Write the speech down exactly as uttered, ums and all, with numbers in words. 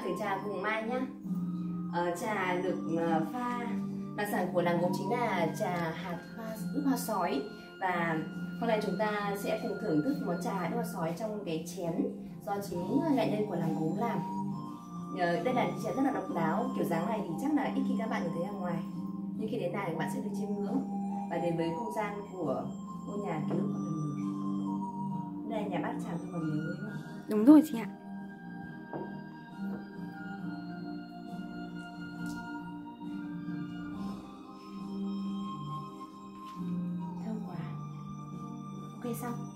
thử trà cùng Mai nhé. Ờ, trà được uh, pha đặc sản của làng Gốm chính là trà hạt hoa, nước hoa sói. Và hôm nay chúng ta sẽ cùng thưởng thức món trà nước hoa sói trong cái chén do chính nghệ nhân của làng Gốm làm. Ờ, đây là cái chén rất là độc đáo, kiểu dáng này thì chắc là ít khi các bạn nhìn thấy ở ngoài. Nhưng khi đến này các bạn sẽ được chiêm ngưỡng và đến với không gian của ngôi nhà ký ức của mình. Đây là nhà bát tràng tôi còn nhớ đúng không? Đúng rồi chị ạ. Thơm quá. Ok xong.